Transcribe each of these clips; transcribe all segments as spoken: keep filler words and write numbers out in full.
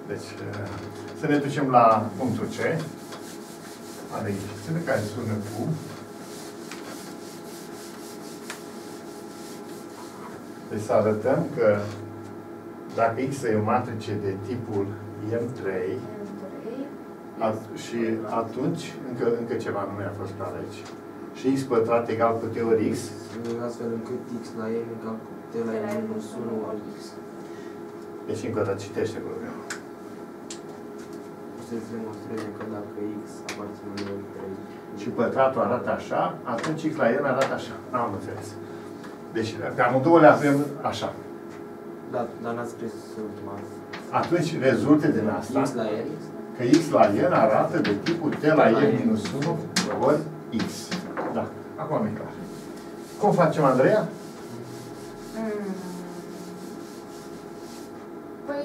Deci, să ne ducem la punctul C. Ale ieșițele care sună cu deci să arătăm că dacă X e o matrice de tipul M trei at și atunci încă, încă ceva nu mi-a fost clar aici. Și X pătrat egal cu T ori X. Astfel încât X la M egal cu T la M minus unu ori X. Deci încă o dată citește problema. Să-ți demonstreze că dacă X aparține lui M trei și pătratul arată așa, atunci X la N arată așa. Am înțeles. Deci, pe amândouă le avem așa. Da, dar n-ați scris ultima. Atunci rezultă din asta X la N că X la N arată de tipul T la N minus unu ori X. Da, acum e clar. Cum facem, Andreea? Mm. Păi...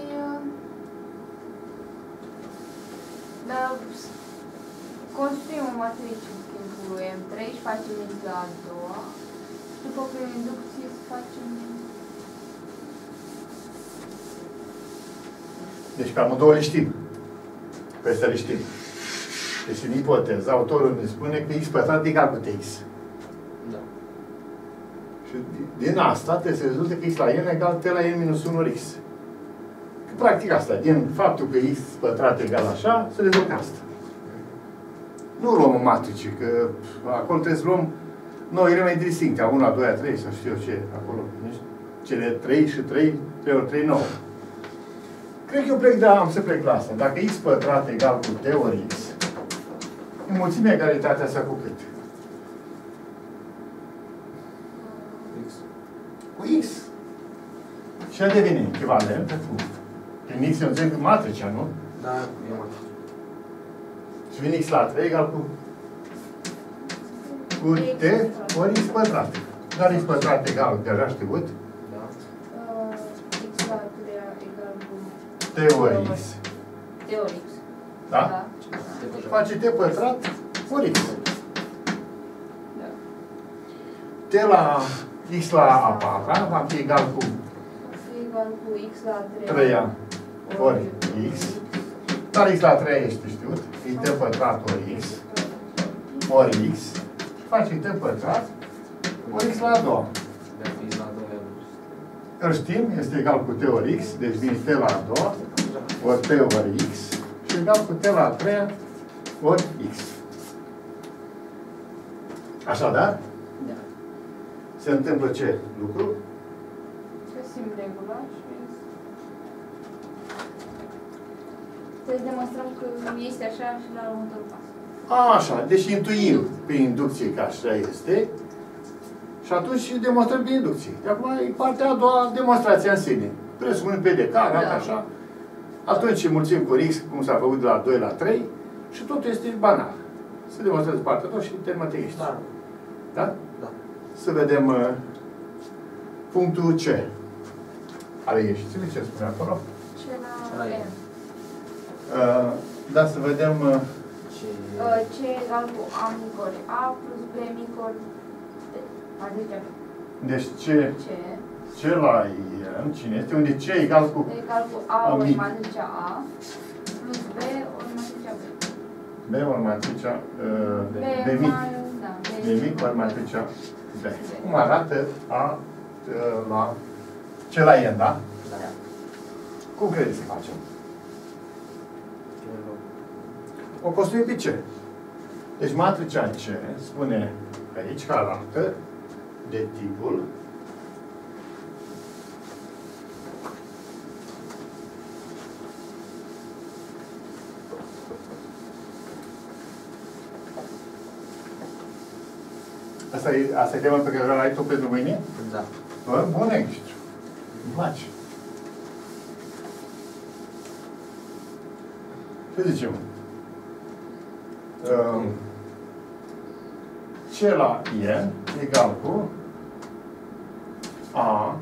Da, construim o matrice cu M trei și facem X la a doua. După prin inducție să facem... Deci pe amândouă le știm. Pe să le știm. Deci în ipoteză, autorul ne spune că X pătrat egal cu T X. Da. Și din asta trebuie să rezultă că X la N egal T la N minus unu ori X. Practic asta, din faptul că X pătrat egal așa, se rezolvă asta. Nu luăm o matrice, că acolo trebuie să luăm noile mai distincte, a unu, a doi, a trei, sau știu eu ce, acolo. Cele trei și trei, trei ori trei, nouă. Cred că eu plec de am să plec la asta. Dacă X pătrat egal cu T ori X, înmulțim egalitatea asta cu cât? X. Cu X. Și ea devine echivalentă cu... Prin X eu înțeleg matricea, nu? Da, e matrice. Și vine X la trei egal cu... cu T ori X pătrat. Dar X pătrat egal, deja știut. Da. Uh, X la trei egal cu... T ori X. T ori X. Da? Da. Face T pătrat ori X. Da. T la X la a patra va fi egal cu Va fi egal cu X la trei trei ori X. Dar X la trei este știut. E T pătrat ori X. Ori X. Face T pătrat ori X la a doua. Dacă X la doi Îl știm, este egal cu T ori X. Deci vine T la a doua ori T ori X. Și egal cu T la a treia ori X. Așadar, Da. se întâmplă ce lucru? Găsim regula și... Să demonstrăm că este așa și la următorul pas. Așa, deci intuim pe inducție că așa este și atunci demonstrăm pe inducție. De acum e partea a doua, demonstrația în sine. Presupunem pe de care, Da. așa. Atunci mulțim cu X, cum s-a făcut de la doi la trei și totul este banal. Să demonstrăm partea a doua și termenă ești. Da. Da? Da. Să vedem uh, punctul C. Ale ieșițile, ce spune acolo? Ce la La M. M. Uh, da, să vedem uh, Ce... Uh, C egal cu A mic ori A plus B mic ori D. Adică deci ce, C ce la N, cine este, unde C egal cu egal cu A A ori mic. matricea A plus B ori matricea B. B ori matricea uh, B, B mic. mai- da, B mic ori matricea B. Cum arată A uh, la C la N, da? Da. Cum credeți să facem? O construim pe C. Deci matricea C spune aici că arată de tipul Asta e, asta e tema pe care ai tu pentru mâine? Da. Bă, bun extra. Îmi place. Ce zicem? Um, C la N egal cu A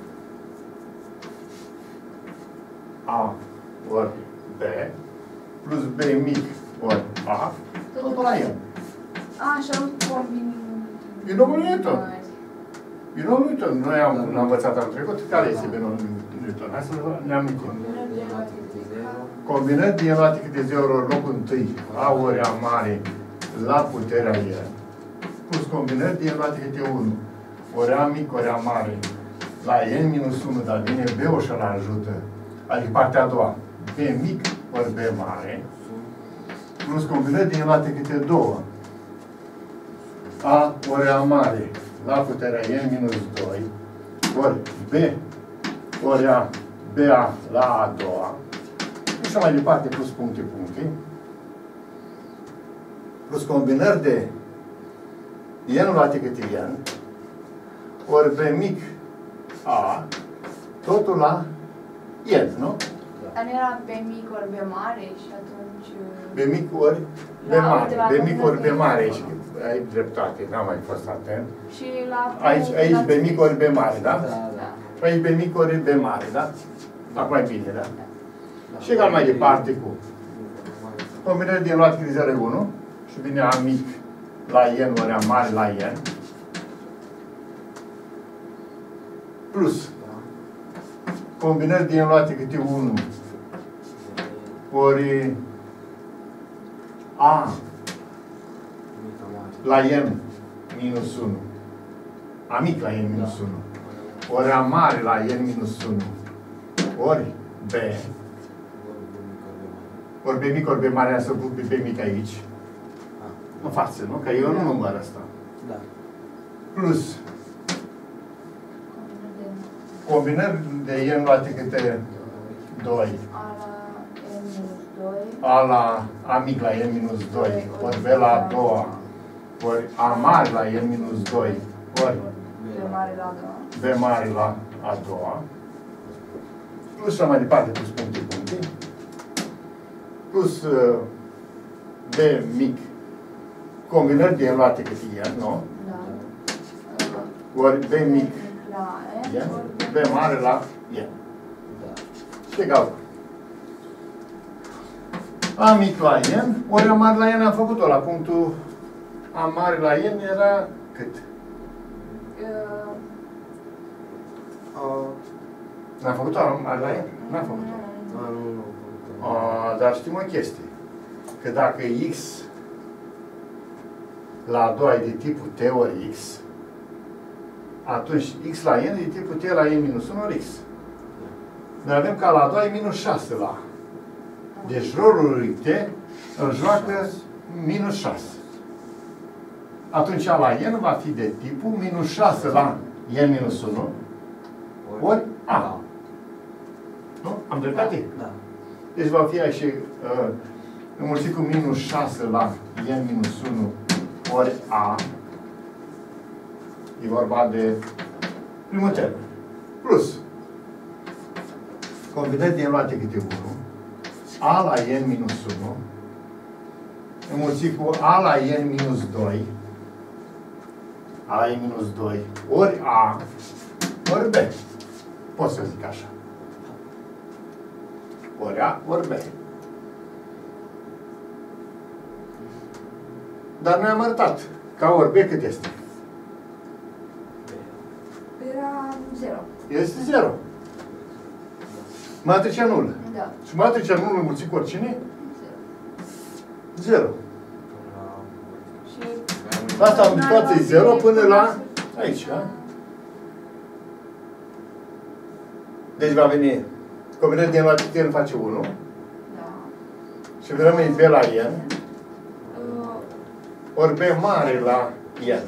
A ori B plus B mic ori A totul la N. A, așa nu combin... Binomiul tot. Binomiul tot. Noi am, am învățat anul trecut. Care este binomiul? Newton. Hai să ne amintim. Combinări din luate câte zero. Combinări din luate câte zero ori locul întâi A ori A mare la puterea N, plus combinări din luate câte unu ori A mic ori A mare la N minus unu, dar vine B-ul și îl ajută. Adică partea a doua. B mic ori B mare, plus combinări din luate câte două. A ori A mare la puterea N minus doi, ori B ori A, B A la a doua, și așa mai departe, plus puncte, puncte, plus combinări de N luate câte N, ori B mic A, totul la N, nu? Dar nu era B mic ori B mare și atunci... B mic ori B La- mare. la B mic ori B combinări. mare. Și ai dreptate, n-am mai fost atent. Și la... Aici, aici B mic ori B mare, da? Da, Da. da. Și aici B mic ori B mare, da? Acum e bine, da? Și egal mai departe cu combinări din luat câte zero unu și vine A mic la N ori A mare la N, plus combinări din luate câte unu ori A la N minus unu, A mic la N minus unu, ori A mare la N minus unu, ori B, ori B mic, ori B mare, să pun B mic aici, în față, nu? Că eu nu număr asta. Da. Plus combinări de N luate câte doi, A la N minus doi. A la A mic la N minus doi, ori B la a doua, ori A mare la N minus doi, ori B mare la a doua. B mare la a doua, plus și mai departe, plus puncte, puncte, plus uh, B mic, combinări de N luate câte N, nu? Da. Ori B mic La N, N, ori B mare la N. Da. Și egal. A mic la N, ori A mare la N am făcut-o. La punctul A mare la N era cât? Uh, A, N-am făcut-o A mare la N? N-am făcut-o. a, nu, nu. A, dar știm o chestie. Că dacă X la a doua e de tipul T ori X, atunci X la N e de tipul T la N minus unu ori X. Noi avem ca la a doua e minus șase la A. Deci rolul lui T îl joacă minus șase. Atunci A la N va fi de tipul minus șase la N minus unu ori A. Nu? Am dreptate? Da. Deci va fi așa uh, înmulțit cu minus șase la N minus unu ori A. E vorba de primul termen. Plus combinări din luate câte unu, A la N minus unu, înmulțit cu A la N minus doi, A la N minus doi, ori A, ori B. Pot să zic așa. Ori A, ori B. Dar noi am arătat. Ca ori B cât este? era zero. Este zero. Matricea nulă. Da. Și matricea nulă înmulțit cu oricine? Zero. Zero. Și... Asta am toată e zero până la aici, da? Deci va veni combinarea din luate câte N face unu Da. și rămâne B la N, Uh, ori B mare la N.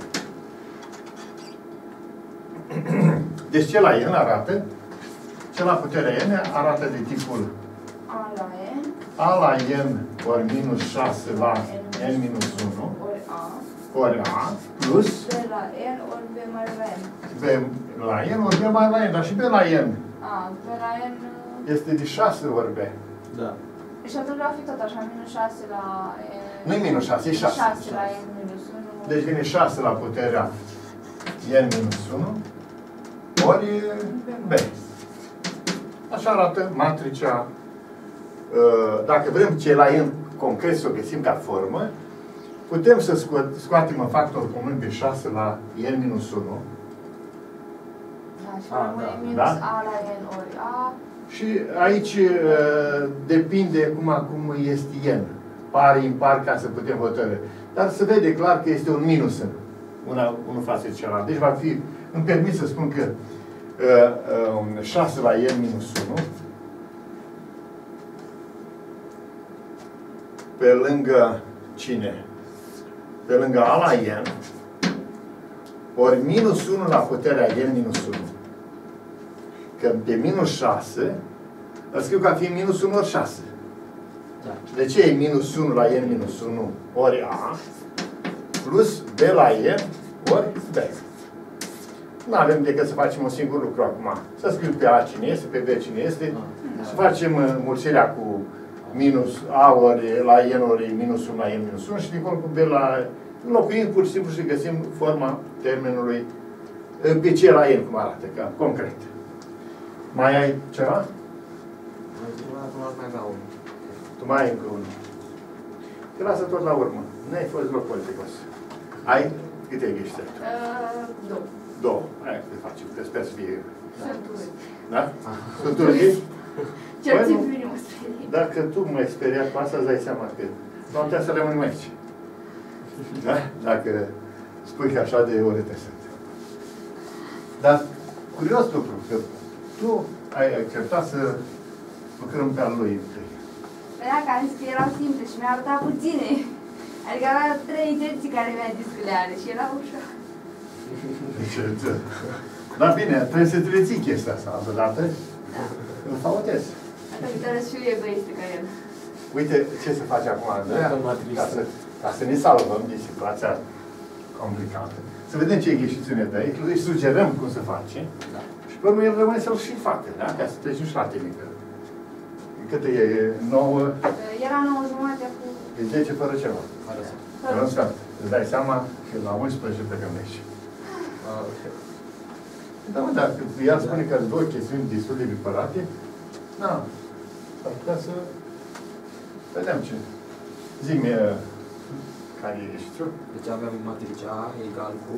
Deci ce la N arată? Ce la puterea N arată de tipul A la N. A la N ori minus șase la N minus unu Ori A. ori A plus B la N ori B mare la N. B la N ori B mare la N, dar și B la N A, B la N... uh, este de șase ori B. Da. Și atunci va fi tot așa, minus șase la N... Nu-i minus șase, e șase. șase la N minus unu. Deci vine șase la puterea N minus unu ori B. Așa arată matricea. Dacă vrem ce la N concret să o găsim ca formă, putem să scoatem în factor comun pe șase la N minus unu. Da, și A, rămâne da. minus Da? A la N ori A. Și aici uh, depinde cum acum este N. Par, impar, ca să putem hotărâ. Dar se vede clar că este un minus în una, unul față de celălalt. Deci va fi, îmi permit să spun că uh, uh, șase la N minus unu pe lângă cine? Pe lângă A la N ori minus unu la puterea N minus unu. Că pe minus șase îl scriu ca fiind minus unu ori șase. Da. De ce e minus unu la N minus unu ori A plus B la N ori B? Nu avem decât să facem un singur lucru acum. Să scriu pe A cine este, pe B cine este, Da. să facem mulțirea cu minus A ori la N ori minus unu la N minus unu și dincolo cu B la... Înlocuim pur și simplu și găsim forma termenului pe C la N, cum arată, ca concret. Mai ai ceva? Mai mai avea unul. Tu mai ai încă unul. Te lasă tot la urmă. N-ai fost deloc politicos. Ai? Câte ai ghiște? Uh, două. Două. Hai să facem, că sper să fie... Sunt urât. Da? Sunt urât? Cel Păi puțin nu. pe mine mă sperie. Dacă tu m-ai speriat cu asta, îți dai seama că nu am putea să rămânem aici. Da? Dacă spui că așa de urâte sunt. Dar curios lucru, că tu ai acceptat să lucrăm pe al lui întâi. Păi că am zis că erau simple și mi-a arătat puține. Adică avea trei intenții care mi-a zis că le are și era ușor. Deci, dar bine, trebuie să te reții chestia asta, odată. Da. Îl fautezi. Asta că trebuie să fiu egoistă ca el. Uite ce se face acum, Andreea, Dacă m-a trimis. ca să, ca să ne salvăm din situația complicată. Să vedem ce ghișițiune dă, îi sugerăm cum să face. Da. Și pe urmă el rămâne să-l și facă, da? Ca să treci și la tehnică. Cât e? nouă? Era nouă jumate cu... E zece fără ceva. Fără să. Fără un sfert. Îți dai seama că la unsprezece plecăm de aici. Ah, ok. Da, mă, dacă el spune că sunt două chestiuni destul de bipărate, da, s-ar putea să vedem ce. Zi-mi care e ghișițiul. Deci avem matricea A egal cu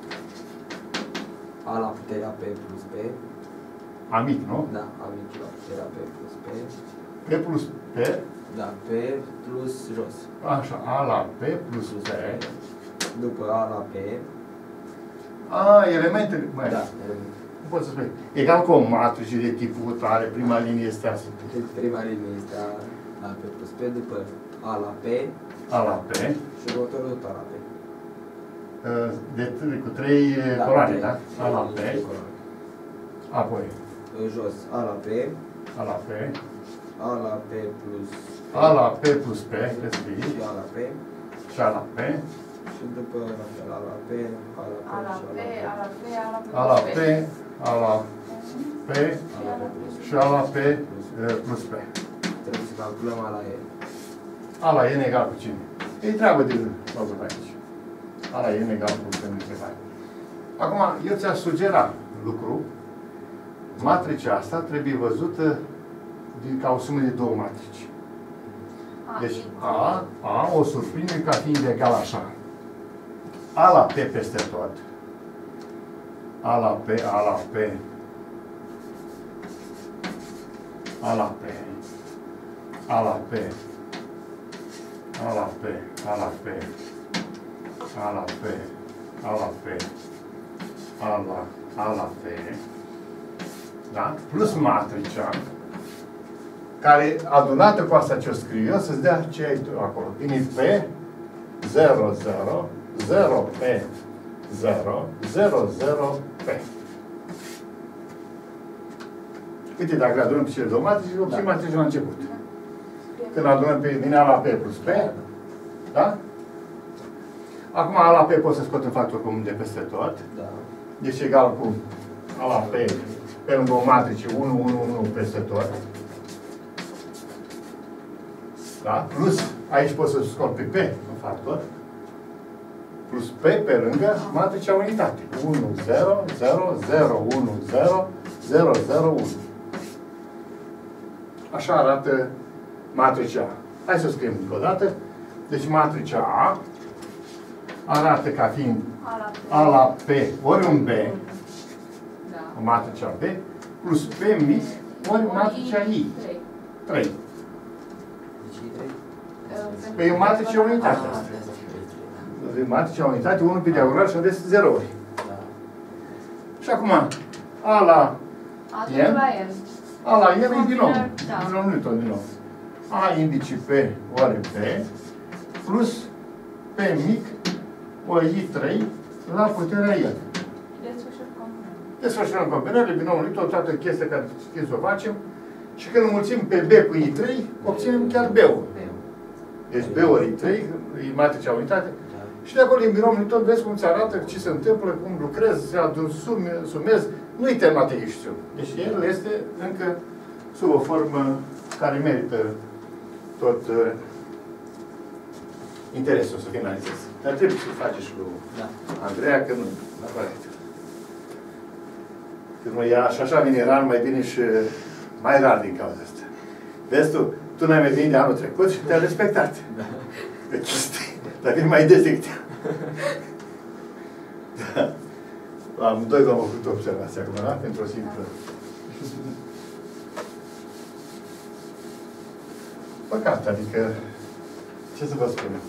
A la puterea P plus B. Amic, nu? Da, A mic la puterea P plus B. P plus P, Da, P plus jos. așa, A la P plus Plus P. P. După A la P. A, elementele, măi, Da. nu pot să spui. Egal cu o matrice de tipul tare, prima linie este asta. Prima linie este A la P plus P, după A la P A la P, și următorul tot A la P. de, cu trei coloane, trei. da? A la P, Trei coloane. apoi Jos A la P, A la P, A la P plus A la P plus P, că scrii, și A la P. și A la P, Și după la fel, A la P, A la P A la și P, A la P, A la P, A la P A la P plus și A la P eh, plus P. Trebuie să calculăm A la E. A la N egal cu cine? E treabă de făcut aici. A la N egal cu semnul întrebare. Acum, eu ți-aș sugera lucru. Matricea asta trebuie văzută din, ca o sumă de două matrici. Deci A, A o surprindem ca fiind egal așa. A la P peste tot. A la P, A la P. A la P. A la P. A la P. A la P. A la P. A la P. A la, A la P. Da? Plus matricea, care adunată cu asta ce o scriu eu, să-ți dea ce ai tu acolo. Vine P, zero, zero, zero, P, zero, zero, zero, P. Uite, dacă le adunăm pe cele două matrici, obținem Da. matrici la început. Când adunăm pe din A la P plus P, da? Acum A la P pot să scot în factor comun de peste tot. Da. Deci egal cu A la P pe lângă o matrice unu, unu, unu peste tot. Da? Plus, aici pot să scot pe P în factor. Plus P pe lângă matricea unitate. unu, zero, zero, zero, unu, zero, zero, zero, unu. Așa arată matricea A. Hai să o scriem încă o dată. Deci matricea A arată ca fiind A la P. A la P ori un B, Da. matricea B, plus P mic ori matricea I. trei. Păi e o matrice unitate asta. E matricea unitate, unul pe diagonal și ades zerouri. Și acum, A la N, A la N e binom. Binom nu tot binom. A indice P ori P, plus P mic ori I trei la puterea N. Desfășurăm combinările, binomul tot, toată chestia care știți să o facem. Și când înmulțim pe B cu I trei, obținem chiar B-ul. Deci B ori I trei, e matricea unitate. Și de acolo, din binomul tot, vezi cum ți arată ce se întâmplă, cum lucrezi, se adun, sum, sumezi. Nu-i terminat exercițiul. Deci el este încă sub o formă care merită tot uh, interesul să finalizezi. Dar trebuie să-l faci și lui da. Andreea, că nu, la corect. Că nu ia și așa vine rar, mai bine și mai rar din cauza asta. Vezi tu, tu n-ai mai venit de anul trecut și te-ai respectat. Da. Pe chestii. Dar vine mai des decât da. La amândoi v-am făcut observația acum, da? Pentru o simplă. Păcat, adică, ce să vă spun eu?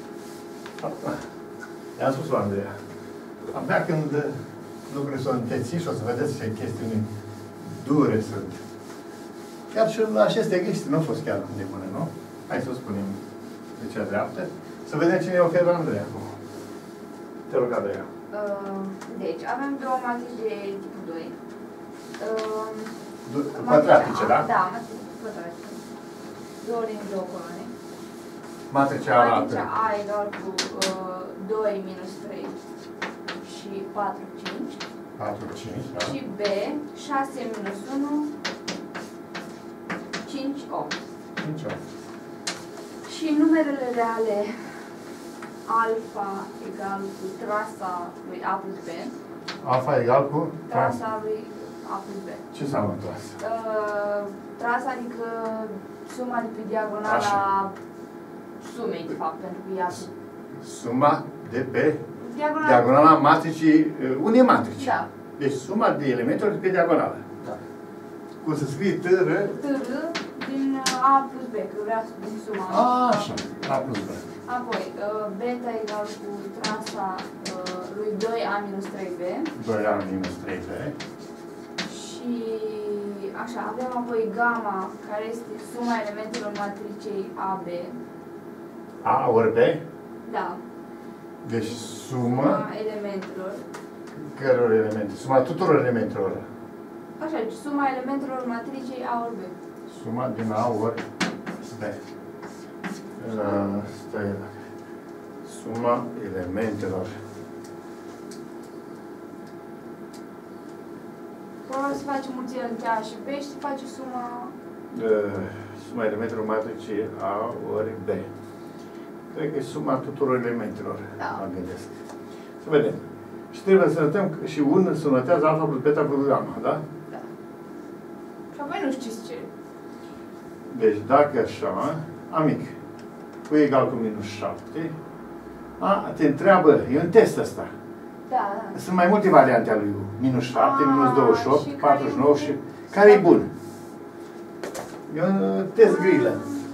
I-am spus la Andreea. Abia când lucrurile s-au întețit și o să vedeți ce chestiuni dure sunt. Chiar și la aceste chestii nu au fost chiar de bune, nu? Hai să o spunem de cea dreaptă. Să vedem cine e oferă Andreea acum. Te rog, Andreea. Deci, avem două matrici de tipul doi. Pătratice, da? Da, matrici pătratice. Două linii, două coloane. Matricea A. Matricea A egal cu uh, doi minus trei și patru, cinci. patru, cinci, da. Și B, șase minus unu, cinci, opt. cinci, opt. Și numerele reale alfa egal cu trasa lui A plus B. Alfa egal cu? Trasa lui A plus B. Ce înseamnă trasa? Uh, trasa adică suma de pe diagonala sumei, de fapt, pentru că ea... Suma de pe diagonala, diagonala matricii, unei matrici. Da. Deci suma de elemente de pe diagonală. Da. Cum să scrie T R? T R din A plus B, că vrea din suma. A, așa, A plus B. Apoi, uh, beta egal cu trasa uh, lui doi A minus trei B. doi A minus trei B. Și așa, avem apoi gamma, care este suma elementelor matricei A B. A ori B? Da. Deci suma... Suma elementelor. Căror elemente? Suma tuturor elementelor. Așa, deci suma elementelor matricei A ori B. Suma din A ori B. Asta e. Suma elementelor. Probabil să faci mulțirea între A și B și să faci suma... Uh, suma elementelor matricii A ori B. Cred că e suma tuturor elementelor. Da. Mă gândesc. Să vedem. Și trebuie să notăm că și un se notează alfa plus beta plus gamma, da? Da. Și apoi nu știți ce. Deci dacă așa, amic, cu egal cu minus șapte, a, te întreabă, e un test ăsta. Da, da. Sunt mai multe variante ale lui minus șapte, A, minus douăzeci și opt, și patruzeci și nouă care și... Care e bun? E un test grilă.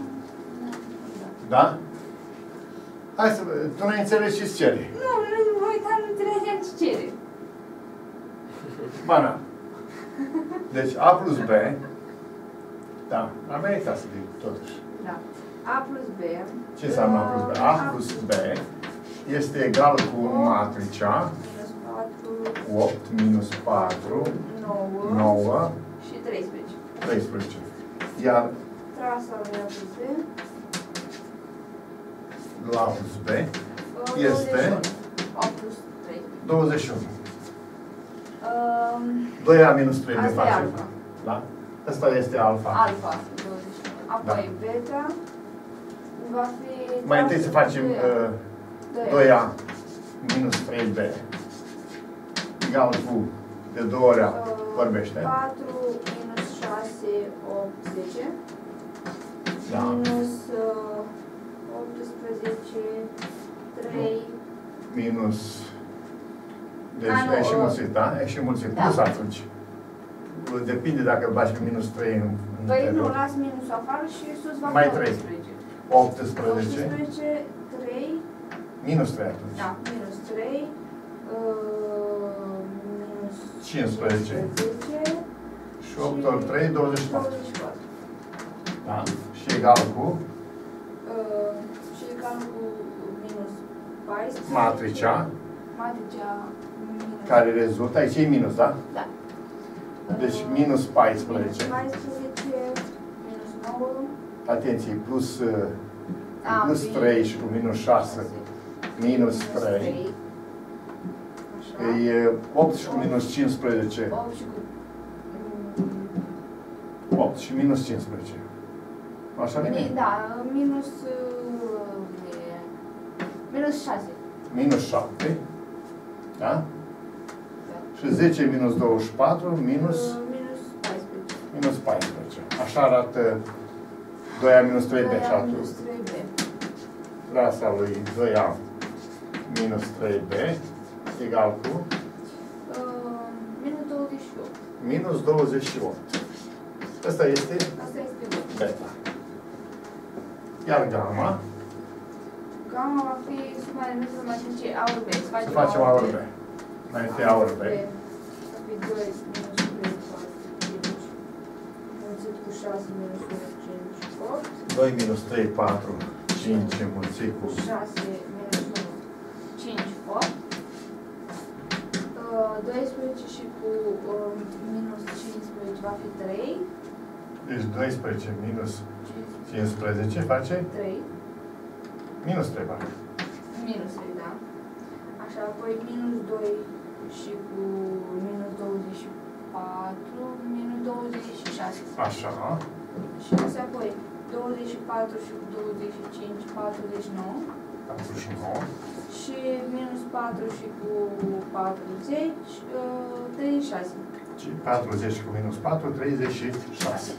Da? Hai să vedem. Tu n-ai înțeles ce-ți cere. Nu, nu, mă uitam, nu înțelegeam ce cere. Ba, na. Deci A plus B, da, a meritat să zic totuși. Da. A plus B. Ce înseamnă A plus B? A plus B este egal cu matricea Minus patru. opt minus patru, nouă. nouă, Și treisprezece. treisprezece. Iar Trasa lui A plus B. la A plus B este opt plus trei. douăzeci și unu. Um, doi A minus trei de asta e face. alfa. Da? Asta este alfa. Alfa, douăzeci și unu. Apoi Da. beta va fi... Mai întâi să facem uh, doi A minus trei B egal cu de două ori A. Vorbește. patru minus șase, opt, zece. Da. Minus uh, optsprezece, trei. Minus. Deci A, nu, e și uh, mulțit, da? E și mulțit. Da. Plus atunci. depinde dacă îl bagi cu minus trei în Păi nu, interior. las minusul afară și sus va fi Mai trei. optsprezece. optsprezece. optsprezece, trei, Minus trei atunci. da, minus trei, uh, minus cincisprezece. cincisprezece Și opt ori trei, douăzeci și patru. douăzeci și patru. Da? Și egal cu Uh, și egal cu minus paisprezece. matricea Matricea minus. care rezultă. Aici e minus, da? Da. Deci Uh, minus paisprezece. Minus paisprezece, minus nouă. Atenție, plus, uh, A, plus bine. trei și cu minus șase. Minus trei. Așa. E opt și cu minus cincisprezece. opt și cu... mm, opt și minus cincisprezece. Așa mi- bine? Da, minus... uh, e- Minus șase. Minus șapte. Da? Da. Și zece minus douăzeci și patru minus, Uh, Minus paisprezece. minus paisprezece. Așa arată doi A minus trei B și doi A atunci. minus trei B. Clasa lui doi A minus trei B egal cu Uh, Minus douăzeci și opt. minus douăzeci și opt. Asta este Asta este bun. beta. Iar gamma, Gamma va fi suma de numărul matrice A ori B. Să să facem A ori B. Mai întâi A ori B. Va fi doi minus trei, patru, cinci. Mulțit cu șase minus unu, cinci, opt. doi minus trei, patru, cinci înmulțit cu șase minus unu, cinci, opt. Uh, doisprezece și cu uh, minus cincisprezece va fi trei. deci doisprezece minus cincisprezece, cincisprezece face trei. minus trei, parcă. Minus trei, da. Așa, apoi minus doi și cu minus douăzeci și patru, minus douăzeci și șase. Așa. Și asta apoi douăzeci și patru și cu douăzeci și cinci, patruzeci și nouă. patruzeci și nouă. Și minus patru și cu patruzeci, uh, treizeci și șase. Și patruzeci cu minus patru, treizeci și șase.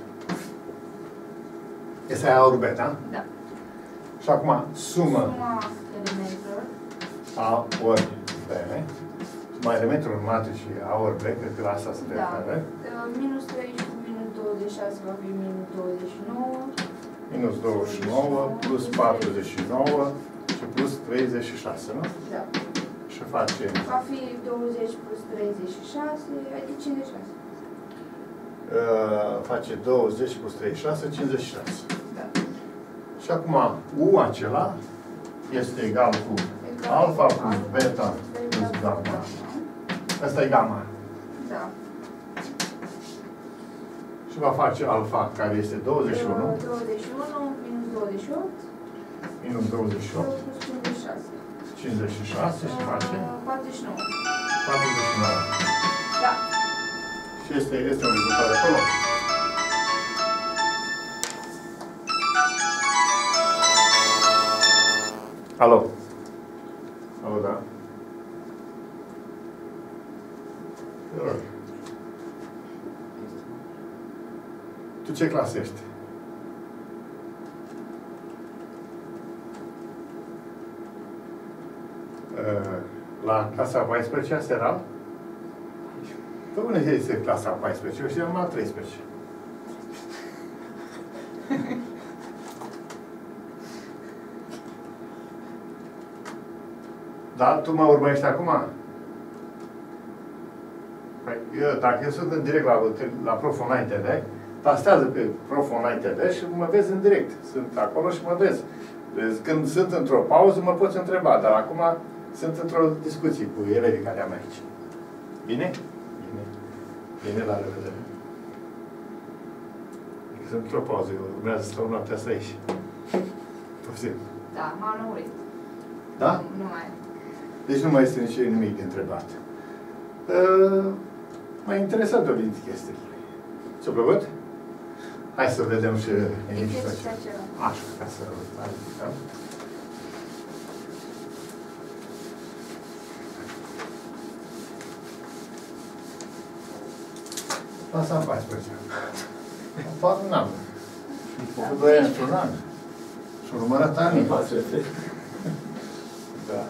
Este A ori B, da? Da. Și acum sumă Suma elementelor. A ori B. Mai elementul în matrice A ori B, cred că la asta se Da. referă. Uh, minus trei și cu minus douăzeci și șase va fi minus douăzeci și nouă. Minus douăzeci și nouă plus patruzeci și nouă și plus treizeci și șase, nu? Da. Și face Va fi douăzeci plus treizeci și șase, adică cincizeci și șase. uh, face douăzeci plus treizeci și șase, cincizeci și șase. Da. Și acum U acela este egal cu Egal alfa cu plus alfa beta plus plus beta gamma. plus Asta e gamma. Da. Și va face alfa, care este douăzeci și unu, douăzeci și unu minus douăzeci și opt. minus douăzeci și opt, Plus cincizeci și șase. cincizeci și șase și face Uh, patruzeci și nouă. patruzeci și nouă. Da. Și este, este un rezultat de acolo. Alo. Alo, da? Te rog. Tu ce clasă ești? La clasa a paisprezecea seral? Pe unde este clasa a paisprezecea? Eu știu numai a treisprezece. Da? Tu mă urmărești acum? Păi, eu, dacă eu sunt în direct la, la Prof Online T V, tastează pe Prof Online T V și mă vezi în direct. Sunt acolo și mă vezi. Deci, când sunt într-o pauză, mă poți întreba, dar acum sunt într-o discuție cu elevii care am aici. Bine? Bine. Bine, la revedere. Sunt într-o pauză, eu urmează să stau noaptea să ieși. Poftim. Da, m-am lămurit. Da? Nu, nu mai. Deci nu mai este nici nimic de întrebat. Uh, m-a interesat o din chestiile. Ți-a plăcut? Hai să vedem și Exerciția acela. așa, ca să clarificăm. Asta am paisprezece. Fac un an. Cu doi ani într-un an. Și-au numărat anii. Da.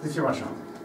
Zicem așa.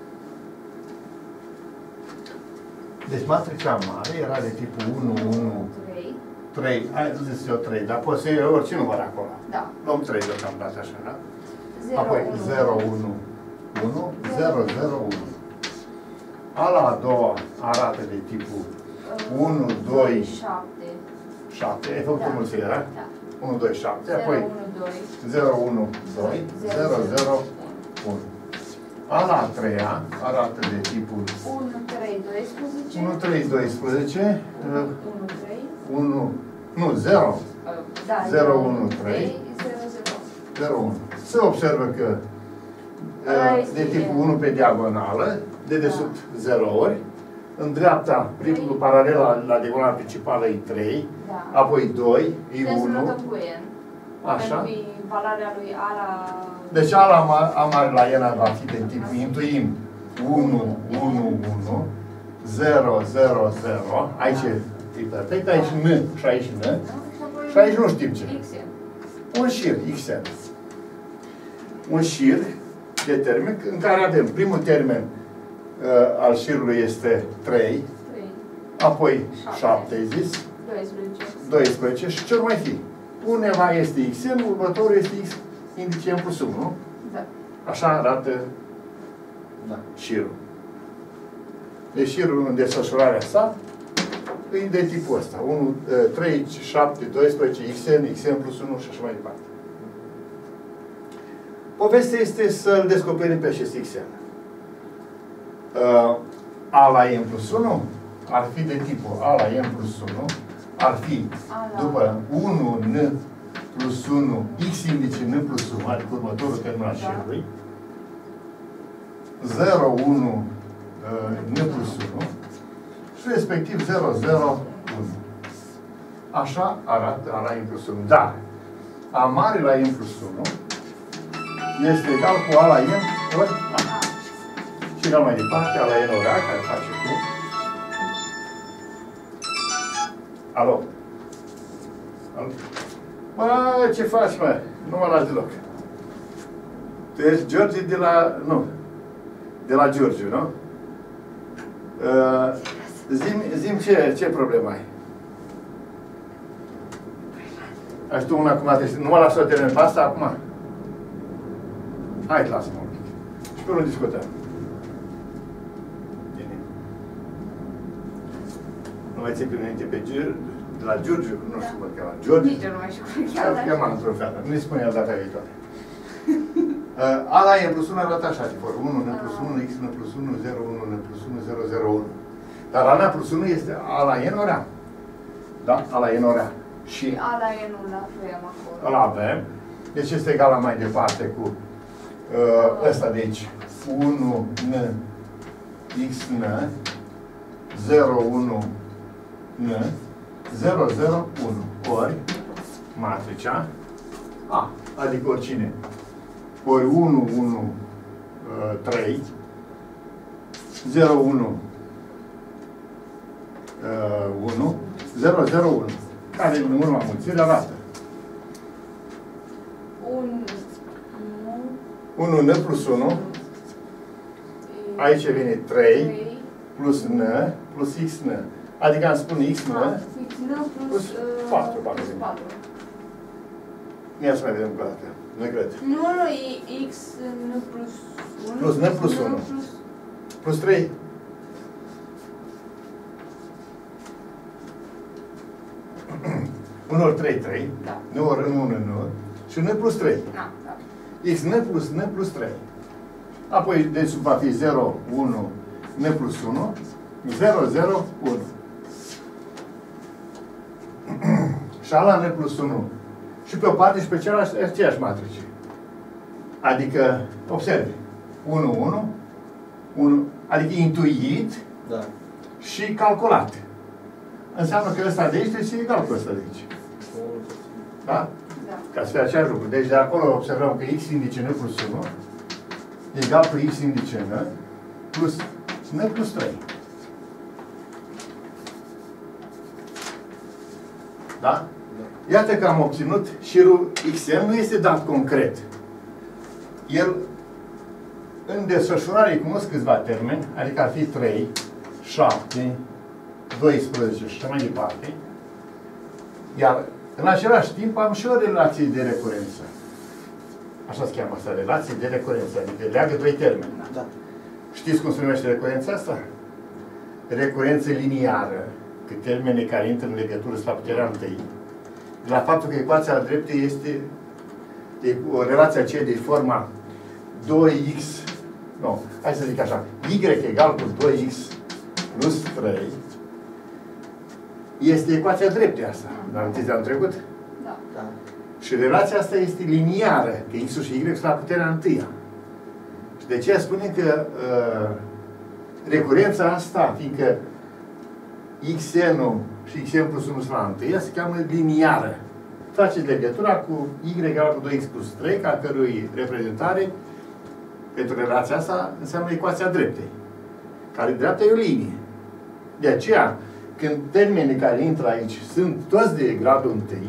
Deci matricea mare era de tipul unu, unu, trei, hai zis eu trei, dar poți să iei orice număr acolo. Da. Luăm trei deocamdată așa, da? zero, Apoi zero, unu, unu, zero, zero, unu. Ala a doua arată de tipul unu, doi, șapte. șapte. Ai făcut Da. mulțire, da? Da. unu, doi, șapte. zero, Apoi unu, doi. zero, unu, doi, zero, zero, unu. Ala a treia arată de tipul unu, trei, doisprezece. unu, trei, doisprezece. unu, trei. unu, nu, zero. Da, zero, unu, trei. zero, zero. zero, unu. Se observă că Ăla uh, este de tipul el. unu pe diagonală, de desubt zero ori. În dreapta, primul paralel la, la diagonala principală e trei, Da. apoi doi, e Trebuie să unu. notăm cu N. Așa. Pentru că valoarea lui A la... Deci ala mare, a mare la n va fi de tip, intuim unu, unu, unu, zero, zero, zero, aici e perfect, aici N și aici N, și aici nu știm ce. X N. Un șir, X N. Un șir de termen în care avem primul termen uh, al șirului este trei, trei. apoi Șapte. șapte, ai zis, doisprezece. doisprezece și ce mai fi? Uneva este X N, următorul este X indice N plus unu, nu? Da. Așa arată Da. șirul. Deci șirul în desfășurarea sa e de tipul ăsta. unu, trei, șapte, doisprezece, X N, X N plus unu și așa mai departe. Povestea este să-l descoperim pe acest X N. Uh, A la N plus unu ar fi de tipul A la N plus unu, ar fi A la- după unu N plus unu, X indice N plus unu, adică următorul termen al Da. șirului, zero, unu, uh, N plus unu și respectiv zero, zero, unu. Așa arată A la N plus unu. Dar A mare la N plus unu este egal cu A la N ori A. Și egal mai departe, A la N ori A, care face cu... Alo? Alo? Bă, ce faci, mă? Nu mă lași deloc. Tu ești George de la... Nu. De la Giurgiu, nu? Uh, zi-mi, zi-mi ce, ce problemă ai? Aș tu una acum, nu mă las să termin pe asta acum? Hai, lasă-mă un pic. Și pe urmă discutăm. Bine. Nu mai ții pe înainte pe Giurgiu, de la Giurgiu, nu știu cum îl cheamă. Giurgiu? Nici eu nu mai știu cum îl Îl cheamă. cheamă într-o fel. Nu-i spune el data viitoare. Uh, A la N plus unu arată așa, de formă. unu N plus unu, X N plus unu, zero, unu N plus unu, zero, zero, unu. Dar A la N plus unu este A la N ori A. Da? A la N ori A. Și A la N-ul avem acolo. îl avem. Deci este egal la mai departe cu uh, ăsta de aici. unu N X N zero, unu N zero, zero, unu. Ori matricea A. Adică oricine. Ori unu, unu, trei, zero, unu, unu, zero, zero, unu. Care în urma mulțirii arată. Un... unu N plus unu. Aici vine trei trei. plus N plus X N. Adică am spune X N Da, X N plus plus... patru, parcă plus zic. patru. Ia să mai vedem cu dată. Nu cred. Nu, nu, e X N plus unu. Plus N plus unu. Plus... Plus trei. unu ori trei, trei. Da. Nu ori unu, unu. Și N plus trei. Da, da. X N plus N plus trei. Apoi, deci va fi zero, unu, N plus unu, zero, zero, unu. Și ala N plus unu. Și pe o parte și pe cealaltă aceeași matrice. Adică, observi, unu, unu, unu, adică intuit Da. și calculat. Înseamnă că ăsta de aici trebuie să fie egal cu ăsta de aici. Da? Da. Ca să fie același lucru. Deci de acolo observăm că X indice N plus unu egal cu X indice N plus N plus trei. Da? Iată că am obținut șirul X N, nu este dat concret. El în desfășurare cunosc câțiva termeni, adică ar fi trei, șapte, doisprezece și așa mai departe. Iar în același timp am și o relație de recurență. Așa se cheamă asta, relație de recurență, adică leagă doi termeni. Da. Știți cum se numește recurența asta? Recurență liniară, că termenii care intră în legătură sunt la puterea întâi. De la faptul că ecuația dreptă este de, o relație aceea de forma doi x, nu, hai să zic așa, y egal cu doi x plus trei, este ecuația dreptă asta. L-am zis de anul trecut? Da. Da. Și relația asta este liniară, că x și y sunt la puterea întâia. Și de aceea spune că uh, recurența asta, fiindcă xn-ul și xn plus unu sunt la întâia, se cheamă liniară. Faceți legătura cu y egal cu doi x plus trei, ca cărui reprezentare pentru relația asta înseamnă ecuația dreptei. Care dreapta e o linie. De aceea, când termenii care intră aici sunt toți de gradul întâi,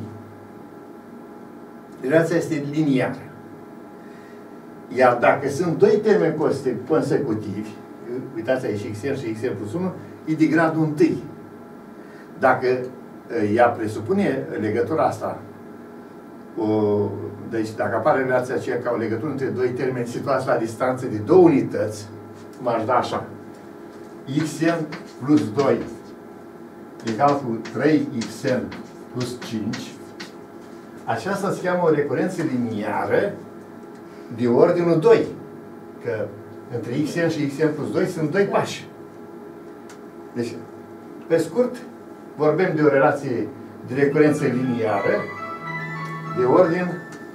relația este liniară. Iar dacă sunt doi termeni consecutivi, uitați aici xn și xn plus unu, e de gradul întâi. Dacă ea presupune legătura asta, o, deci dacă apare relația aceea ca o legătură între doi termeni situați la distanță de două unități, m-aș da așa. Xn plus doi egal cu trei xn plus cinci. Aceasta se cheamă o recurență liniară de ordinul doi. Că între xn și xn plus doi sunt doi pași. Deci, pe scurt, vorbim de o relație de recurență liniară de ordin,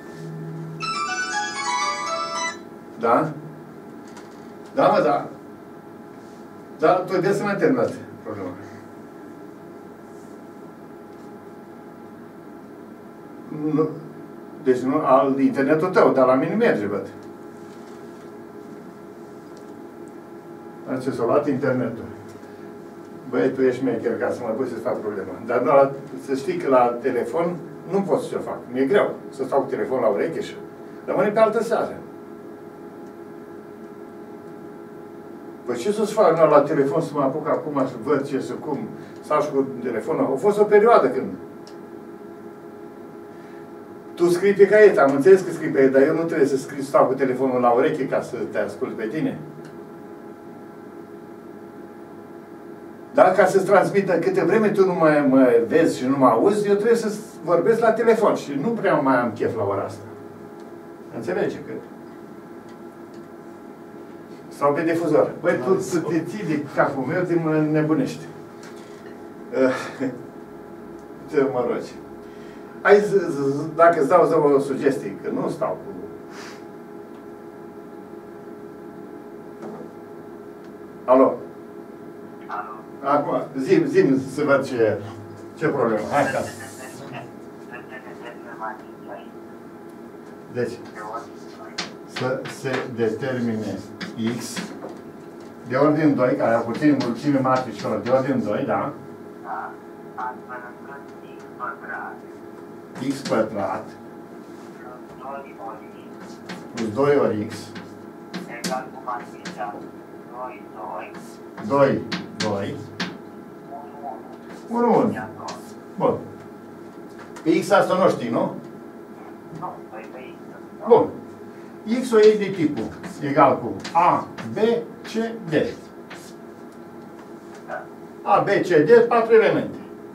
da? Da, mă, da. Dar tot de să n-am terminat problema. Nu, deci nu, al internetul tău, dar la mine merge, văd. Ce s-a luat internetul. Băi, tu ești mecher ca să mă pui să fac problema. Dar nu, să știi că la telefon nu pot să o fac. Mi-e greu să stau cu telefonul la ureche și rămâne pe altă seară. Păi ce să-ți fac nu, la telefon să mă apuc acum și văd ce să cum stau și cu telefonul? A fost o perioadă când tu scrii pe caiet, am înțeles că scrii pe caiet, dar eu nu trebuie să scrii, stau cu telefonul la ureche ca să te ascult pe tine. Dar ca să-ți transmită câte vreme tu nu mă, mă vezi și nu mă auzi, eu trebuie să vorbesc la telefon și nu prea mai am chef la ora asta. Înțelege că... Sau pe difuzor. Băi, tu, tu te ții de capul meu, te mă nebunești. Ce mă rogi. Hai, dacă îți dau o sugestie, că nu stau cu... Alo? Alo? Acum, zi-mi, zi-mi să văd ce, ce problemă. Hai, ca. Deci, să se determine x de ordin doi, care a puțin mulțime matricilor de ordin doi, da? Da. Astfel încât x pătrat X pătrat plus doi ori x plus doi ori x egal cu matrița doi, doi, doi, doi, unu, unu, unu. Bun. Pe x asta nu știi, nu? Nu, păi pe x. Bun. X-ul e de tipul egal cu A, B, C, D. A, B, C, D, patru elemente.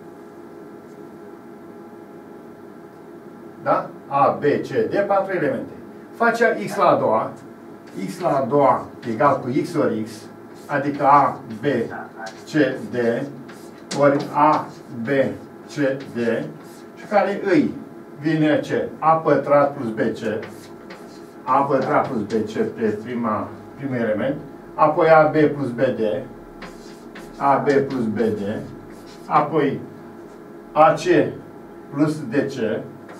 Da? A, B, C, D, patru elemente. Face x la a doua. X la a doua egal cu x ori x, adică A, B, C, D, ori A, B, C, D, și care îi vine ce? A pătrat plus B C, A pătrat plus B C pe prima, primul element, apoi A B plus B D, A B plus B D, apoi A C plus D C,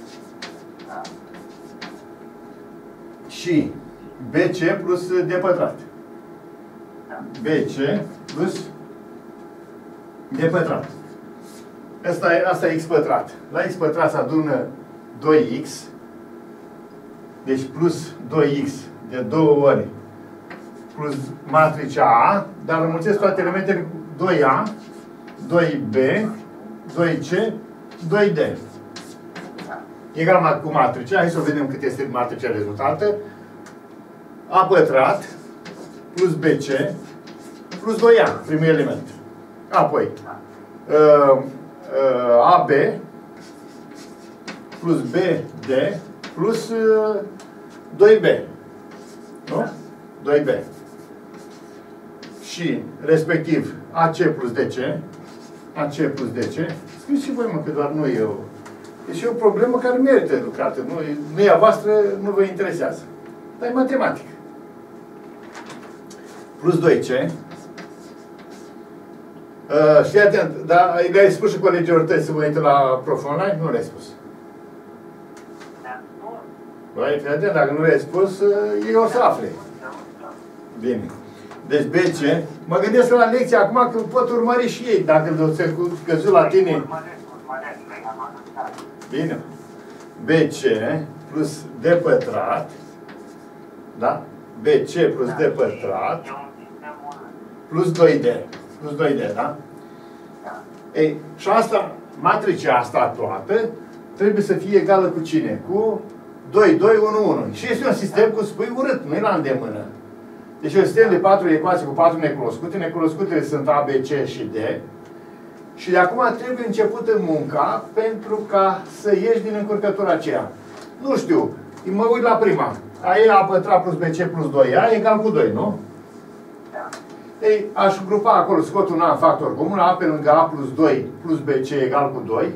și B C plus D pătrat. B C plus D pătrat. Asta e, asta e x pătrat. La x pătrat se adună doi x, deci plus doi x de două ori plus matricea A, dar înmulțesc toate elementele cu doi A, doi B, doi C, doi D. Egal cu matricea, hai să vedem cât este matricea rezultată. A pătrat plus B C plus doi A, primul element. Apoi, uh, uh, A B plus B D plus uh, doi B. Nu? doi B. Și, respectiv, A C plus D C, A C plus D C, scrieți și voi, mă, că doar nu eu. E și o problemă care merită lucrată. Nu, nu e a voastră, nu vă interesează. Dar e matematică. Plus doi C. Uh, știi atent, dar le-ai spus și colegilor tăi să vă intre la prof online? Nu le-ai spus. Băi, fii atent, dacă nu le-ai spus, uh, ei o să afle. Bine. Deci B C. Mă gândesc la lecție acum că pot urmări și ei, dacă se căzut la tine. Bine. B C plus D pătrat. Da? B C plus D pătrat. Plus doi D. Plus doi D, da? Ei, și asta, matricea asta toată, trebuie să fie egală cu cine? Cu doi, doi, unu, unu. Și este un sistem, cum spui, urât, nu e la îndemână. Deci un sistem de patru ecuații cu patru necunoscute. Necunoscutele sunt A, B, C și D. Și de acum trebuie începută munca pentru ca să ieși din încurcătura aceea. Nu știu, mă uit la prima. A e A pătrat plus B C plus doi A egal cu doi, nu? Ei, aș grupa acolo, scot un A în factor comun, A pe lângă A plus doi plus B C egal cu doi.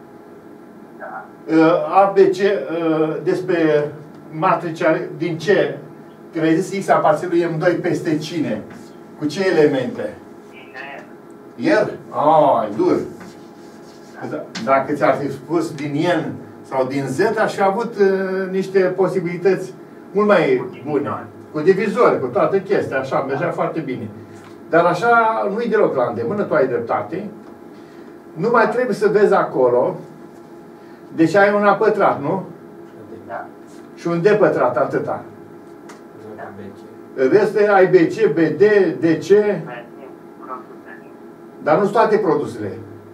A, B, C, despre matricea din ce? Că ai zis X aparține lui M doi peste cine? Cu ce elemente? El? Ah, e dur. Dacă ți-ar fi spus din N sau din Z, aș fi avut uh, niște posibilități mult mai bune. Cu divizori, cu toată chestia, așa, mergea foarte bine. Dar așa nu-i deloc la îndemână, tu ai dreptate. Nu mai trebuie să vezi acolo. Deci ai un A pătrat, nu? Da. Și un D pătrat, atâta. Da. Restul ai B C, B D, D C. Dar nu sunt toate produsele.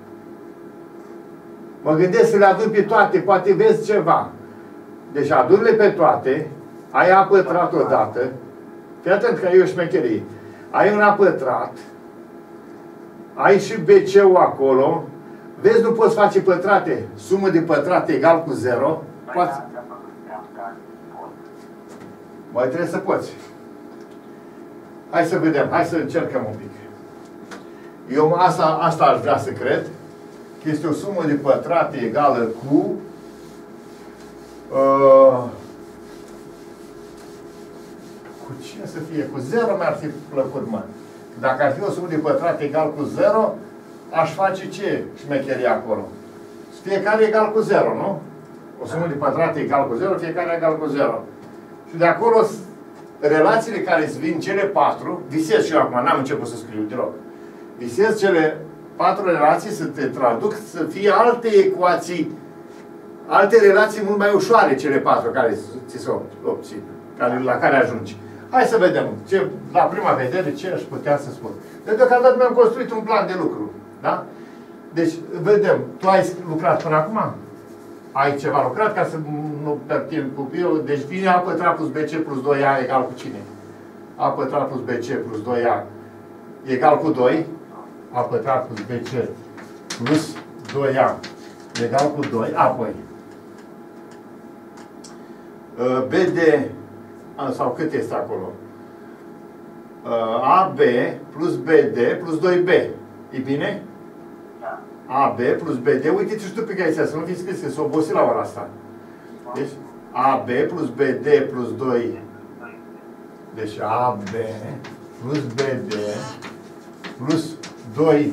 Mă gândesc să le adun pe toate, poate vezi ceva. Deci adun-le pe toate, ai A pătrat odată. Fii atent că e o șmecherie. Ai un A pătrat, ai și B C-ul acolo. Vezi, nu poți face pătrate. Sumă de pătrate egal cu zero. Poți... Mai trebuie să poți. Hai să vedem, hai să încercăm un pic. Eu asta, asta aș vrea să cred. Că este o sumă de pătrate egală cu uh, cu cine să fie? Cu zero mi-ar fi plăcut, mă. Dacă ar fi o sumă de pătrate egal cu zero, aș face ce șmecherie acolo? Fiecare egal cu zero, nu? O sumă de pătrate egal cu zero, fiecare egal cu zero. Și de acolo relațiile care îți vin cele patru, visez și eu acum, n-am început să scriu deloc. Visez cele patru relații să te traduc, să fie alte ecuații, alte relații mult mai ușoare, cele patru care ți se obțin, care, la care ajungi. Hai să vedem, ce, la prima vedere, ce aș putea să spun. De deocamdată mi-am construit un plan de lucru. Da? Deci, vedem, tu ai lucrat până acum? Ai ceva lucrat ca să nu pierd cu eu? Deci vine A pătrat plus B C plus doi A egal cu cine? A pătrat plus B C plus doi A egal cu doi. A pătrat plus B C plus doi A egal cu doi. Apoi B D sau cât este acolo? A B plus B D plus doi B. E bine? Da. A B plus B D. Uite-te și tu pe care să nu fi scris, că s-o obosit la ora asta. Deci A B plus B D plus doi. Deci A B plus B D plus doi.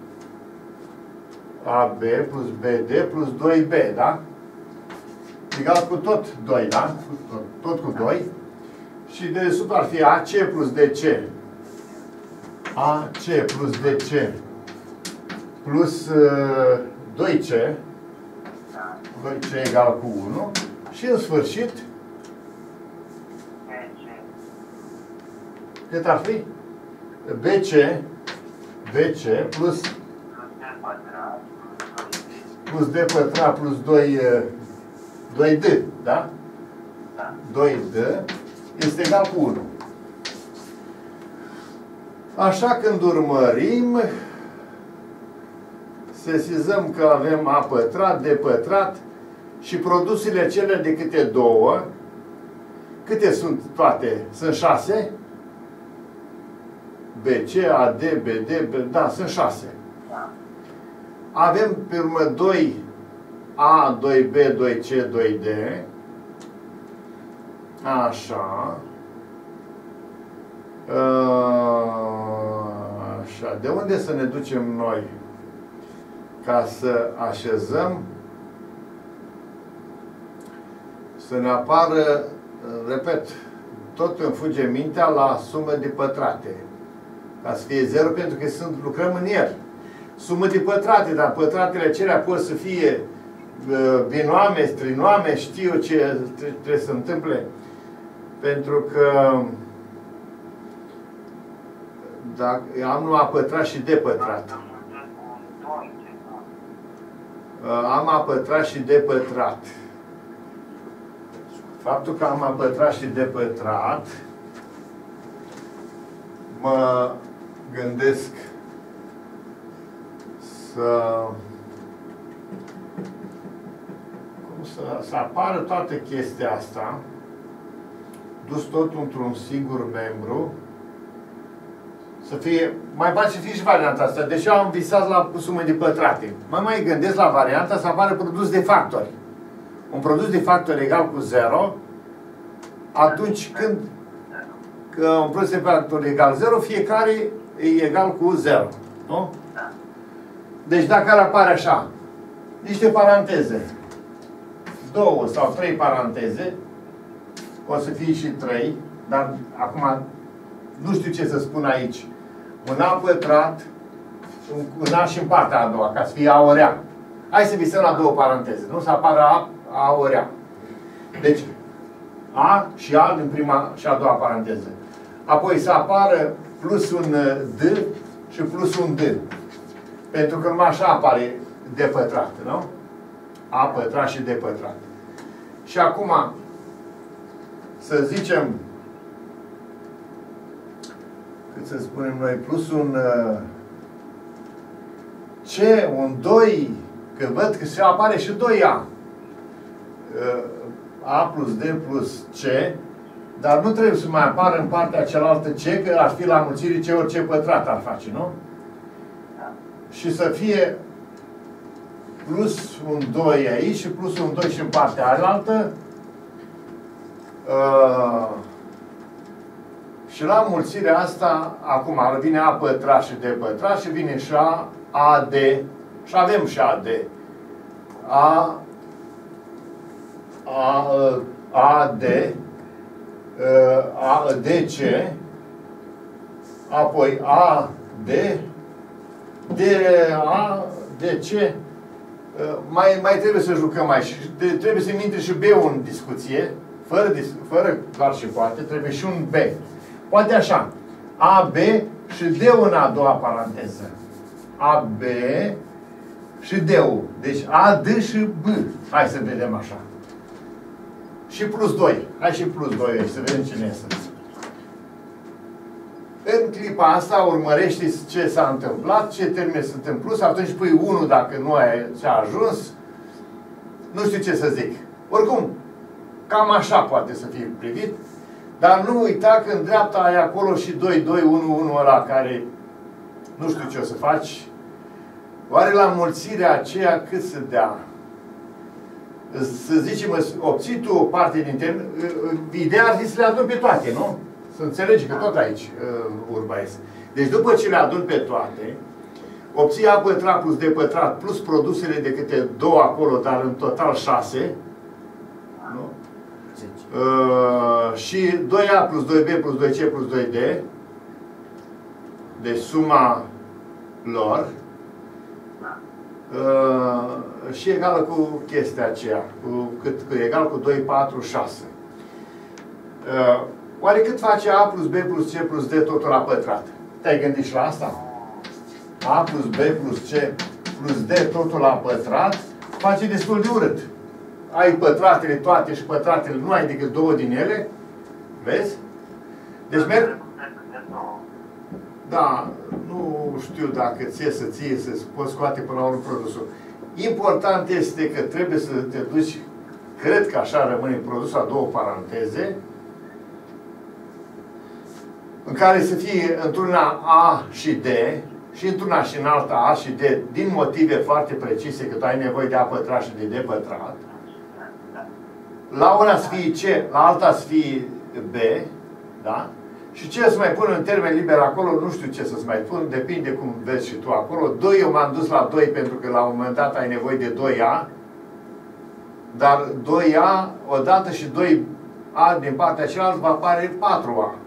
A B plus B D plus doi B, da? Egal cu tot doi, da? Tot, tot cu doi. Și de sub ar fi A C plus D C. A C plus D C plus uh, doi C. doi C egal cu unu. Și în sfârșit cât ar fi? B C, B C plus, plus D pătrat plus doi, doi D, da? doi D este egal cu unu. Așa, când urmărim, sesizăm că avem A pătrat, D pătrat și produsele cele de câte două. Câte sunt toate? Sunt șase? B C, A D, B D, B, da, sunt șase. Avem pe urmă doi A, doi B, doi C, doi D. Așa. Așa. De unde să ne ducem noi ca să așezăm, să ne apară, repet, tot îmi fuge mintea la sumă de pătrate. Ca să fie zero, pentru că sunt, lucrăm în ier. Sumă de pătrate, dar pătratele acelea pot să fie uh, binoame, trinoame, știu ce trebuie să întâmple. Pentru că dacă am nu A pătrat și D pătrat. Am A pătrat și D pătrat. Faptul că am A pătrat și D pătrat, mă gândesc să cum să, să apară toată chestia asta, dus tot într-un singur membru, să fie, mai poate să fie și varianta asta. Deși am visat la sumă de pătrate. Mă mai gândesc la varianta să apară produs de factori. Un produs de factori egal cu zero, atunci când că un produs de factori egal zero, fiecare e egal cu zero. Nu? Deci dacă ar apare așa, niște paranteze, două sau trei paranteze, o să fie și trei, dar acum nu știu ce să spun aici. Un A pătrat, un A și în partea a doua, ca să fie A orea. Hai să visăm la două paranteze, nu? Să apară A, A orea. Deci, A și A din prima și a doua paranteză. Apoi să apară plus un D și plus un D. Pentru că numai așa apare D pătrat, nu? A pătrat și D pătrat. Și acum, să zicem, cât să spunem noi, plus un C, un doi, că văd că se apare și doi A. A plus D plus C, dar nu trebuie să mai apară în partea cealaltă C, că ar fi la mulțire C ori C pătrat ar face, nu? Și să fie plus un doi aici și plus un doi și în partea alaltă. Uh, și la mulțirea asta, acum ar vine A pătrat și D pătrat și vine și A, A D. Și avem și A D. A, A, A D, A, D C, apoi A D, D A, D C. Mai, mai trebuie să jucăm mai și trebuie să-mi intre și B-ul în discuție, fără, fără doar și poate, trebuie și un B. Poate așa, A, B și D-ul în a doua paranteză. A, B și D-ul. Deci A, D și B. Hai să vedem așa. Și plus doi. Hai și plus doi aici, să vedem cine este. În clipa asta urmărești ce s-a întâmplat, ce termene sunt în plus, atunci pui unu dacă nu ai ce-a ajuns. Nu știu ce să zic. Oricum, cam așa poate să fie privit. Dar nu uita că în dreapta ai acolo și doi, doi, unu, unu ăla care nu știu ce o să faci. Oare la mulțirea aceea cât să dea? Să zicem, obții tu o parte din termen, ideea ar fi să le adun pe toate, nu? Să înțelegi că tot aici uh, urba este. Deci după ce le adun pe toate, obții A pătrat plus D pătrat plus produsele de câte două acolo, dar în total șase. Nu? Uh, și doi A plus doi B plus doi C plus doi D. Deci suma lor. Uh, și egală cu chestia aceea. Cu, cât, cât egal cu doi, patru, șase. Uh, Oare cât face A plus B plus C plus D totul la pătrat? Te-ai gândit și la asta? A plus B plus C plus D totul la pătrat face destul de urât. Ai pătratele toate și pătratele, nu ai decât două din ele. Vezi? Deci merg... Da, nu știu dacă ție să ție, să poți scoate până la urmă produsul. Important este că trebuie să te duci, cred că așa rămâne produsul, a două paranteze, în care să fie într-una A și D, și într-una și în alta A și D, din motive foarte precise, că tu ai nevoie de A pătrat și de D pătrat. La una să fie C, la alta să fie B, da? Și ce să mai pun în termen liber acolo, nu știu ce să-ți mai pun, depinde cum vezi și tu acolo. doi, eu m-am dus la doi pentru că la un moment dat ai nevoie de doi A, dar doi A, odată și doi A din partea cealaltă va apare patru A.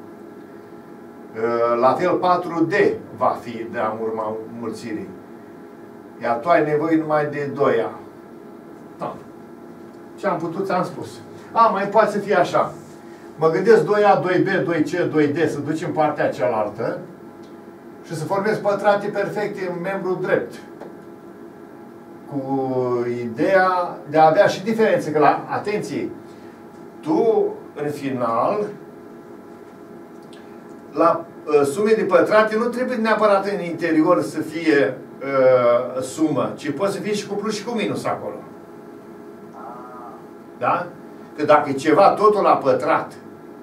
La fel patru D va fi de în urma mulțirii. Iar tu ai nevoie numai de doi A. Da. Ce am putut, ți-am spus. A, mai poate să fie așa. Mă gândesc doi A, doi B, doi C, doi D să duci în partea cealaltă și să formez pătrate perfecte în membru drept. Cu ideea de a avea și diferențe. Că la, atenție, tu, în final, la uh, sume de pătrate nu trebuie neapărat în interior să fie uh, sumă, ci poate să fie și cu plus și cu minus acolo. Da? Că dacă e ceva totul la pătrat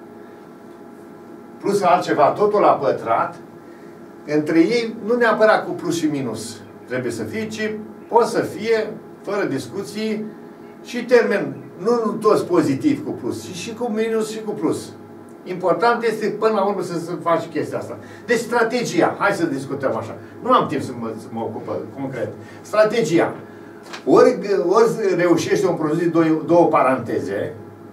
plus altceva totul la pătrat, între ei nu neapărat cu plus și minus trebuie să fie, ci poate să fie, fără discuții, și termen, nu toți pozitiv cu plus, ci și cu minus și cu plus. Important este până la urmă să, să faci chestia asta. Deci strategia, hai să discutăm așa. Nu am timp să mă, să mă ocupă concret. Strategia. Ori, ori reușește un produs de două, două paranteze,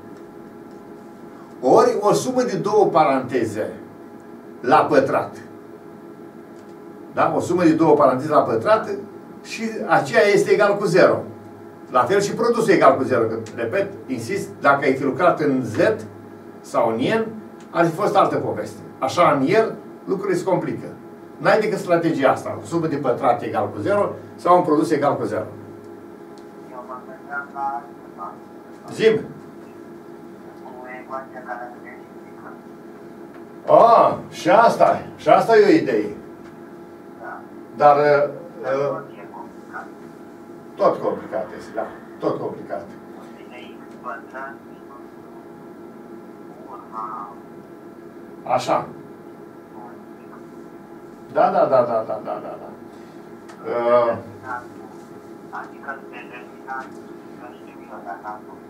ori o sumă de două paranteze la pătrat. Da? O sumă de două paranteze la pătrat și aceea este egal cu zero. La fel și produsul e egal cu zero. Că, repet, insist, dacă ai fi lucrat în Z sau în yen, ar fi fost altă poveste. Așa, în el, lucrurile se complică. N-ai decât strategia asta. O sumă de pătrat egal cu zero sau un produs egal cu zero. Eu mă gândeam la Zim. cu ecuația caracteristică. Ah, și asta e. Și asta e o idee. Da. Dar Dar uh, tot e complicat. tot complicat este, da. Tot complicat. Bine, x pătrat minus urma Așa. Da, da, da, da, da, da, da, da. Uh, adică determinat, nu știu eu dacă am făcut.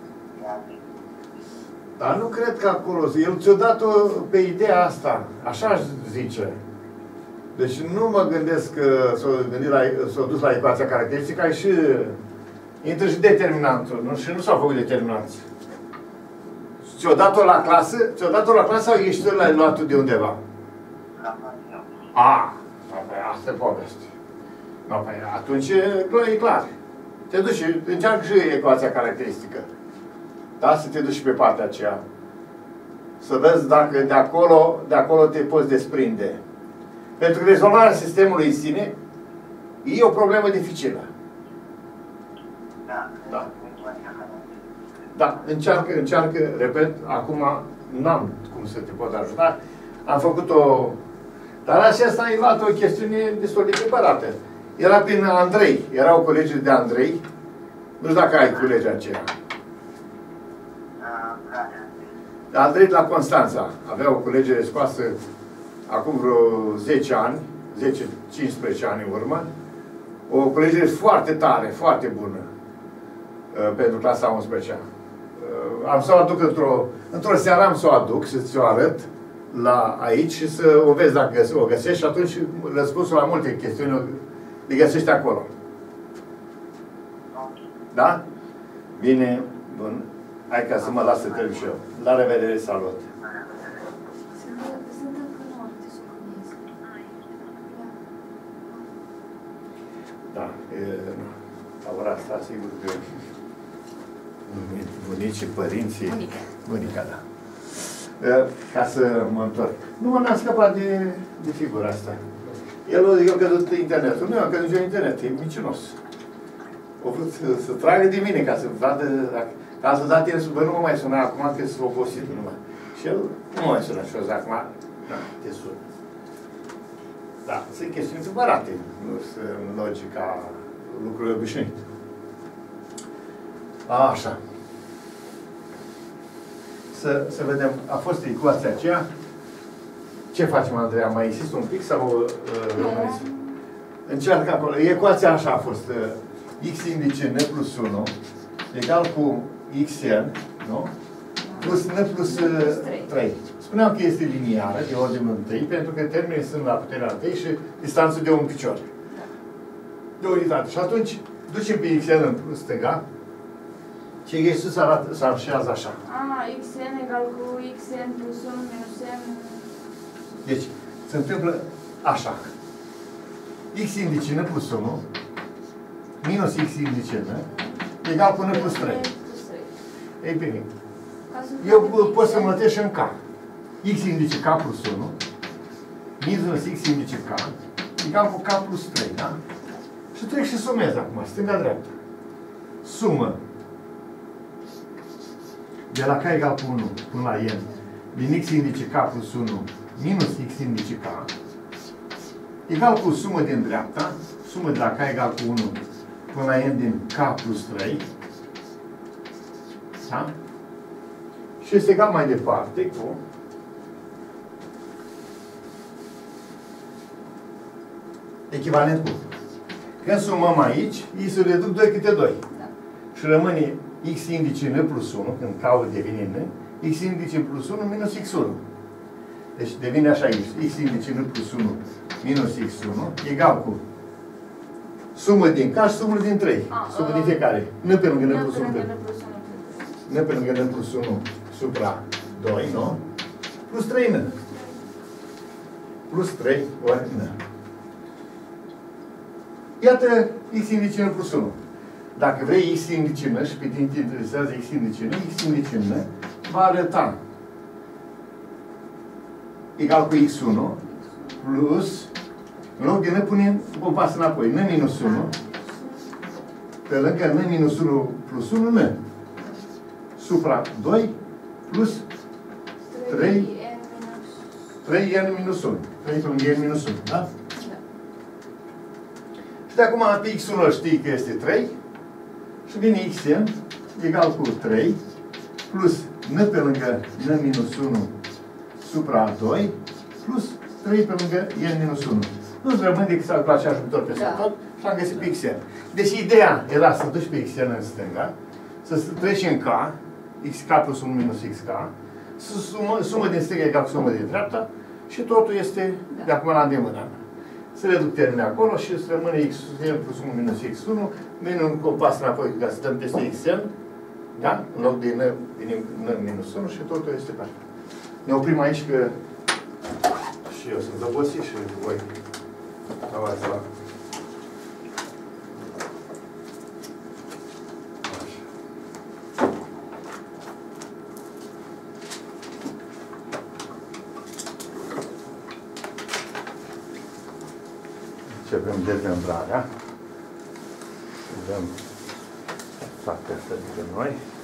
dar nu cred că acolo, el ți-a dat-o pe ideea asta. Așa aș zice. Deci nu mă gândesc că s-a gândit la, s-a dus la ecuația caracteristică, ai și intră și determinantul, nu? Și nu s-au făcut determinanți. Ți-o dat-o la clasă? Ți-o dat-o la clasă sau ești tu l-ai luat de undeva? La eu. A, asta e poveste. No, păi atunci e clar. Te duci și încearcă și ecuația caracteristică. Da? Să te duci și pe partea aceea. Să vezi dacă de acolo, de acolo te poți desprinde. Pentru că rezolvarea sistemului în sine e o problemă dificilă. Da. Da. Da, încearcă, încearcă, repet, acum n-am cum să te pot ajuta. Am făcut-o... Dar aceasta a luat o chestiune destul de preparată. Era prin Andrei. Erau colegii de Andrei. Nu știu dacă ai colegii aceia. Andrei de la Constanța. Avea o colegere scoasă acum vreo zece ani, zece cincisprezece ani în urmă. O colegere foarte tare, foarte bună pentru clasa a unsprezecea. Am să o aduc într-o într-o seară, am să o aduc, să ți-o arăt la aici și să o vezi dacă o găsești și atunci răspunsul la multe chestiuni le găsești acolo. Da? Bine, bun. Hai ca să mă las să trec și eu. La revedere, salut! Sunt încă noapte, să o Da, e, la ora asta, sigur că bunicii, părinții... Bunica. Bunica, da. Ca să mă întorc. Nu m-am scăpat de, de figura asta. El a căzut internetul. Nu, a căzut eu internet. E micinos. O vrut să, să tragă de mine ca să vadă... Ca să dat el, bă, nu mă mai suna acum, că sunt obosit numai. Și el nu mă mai suna și eu zic acum, da, te sun. Da, sunt chestiuni supărate. Nu sunt în logica lucrurilor obișnuite. Așa. Să, să vedem, a fost ecuația aceea. Ce facem, Andreea? Mai insist un pic sau rămâneți? Uh, Încearcă acolo. Ecuația așa a fost. Uh, x indice n plus unu egal cu xn, nu? Plus n plus trei. Spuneam că este liniară, de ordinul întâi, pentru că termenii sunt la puterea întâi și distanța de un picior. De unitate. Și atunci, ducem pe xn în stânga. Ce e sus arată, se așează așa. A, xn egal cu xn plus unu minus n. Deci, se întâmplă așa. X indice n plus unu minus x indice n egal cu n plus trei. Ei bine. Eu pot să mătesc și în K. X indice K plus unu minus x indice K egal cu K plus trei, da? Și trec și sumez acum, stânga-dreapta. Sumă de la K egal cu unu până la n din x indice K plus unu minus x indice K egal cu sumă din dreapta, sumă de la K egal cu unu până la n din K plus trei, da? Și este egal mai departe cu echivalent cu. Când sumăm aici, îi se reduc doi câte doi. Da. Și rămâne x indice n plus unu, când K devine n, x indice plus unu minus x unu. Deci devine așa x. X indice n plus unu minus x unu egal cu sumă din K și sumă din trei. A, sumă uh, din fiecare. N pe lângă n plus unu. N pe lângă n plus unu supra doi, nu? Plus trei n. Plus trei ori n. Iată x indice n plus unu. Dacă vrei x indice n și pe tine te interesează x indice n, x indice n va arăta egal cu x unu plus, în loc de n punem o pas înapoi, n minus unu pe lângă n minus unu plus unu n supra doi plus trei trei n minus unu. trei pe lângă n minus unu, da? Și de acum pe x unu știi că este trei și vine xn egal cu trei plus n pe lângă n minus unu supra doi plus trei pe lângă n minus unu. Nu-ți rămâne decât să-l place ajutor pe da. Tot și am găsit pe xn. Deci ideea era să duci pe xn în stânga, să treci în k, xk plus unu minus xk, să sumă, sumă din stânga egal cu sumă din dreapta și totul este da. De acum la îndemână. Să reduc termenii acolo și să rămâne xn plus unu minus x unu, vine un compas înapoi ca să dăm peste xn, da? În loc de n, vine n minus unu și totul este perfect. Ne oprim aici că și eu sunt obosit și voi avați la... Începem dezmembrarea. Dăm partea asta de noi.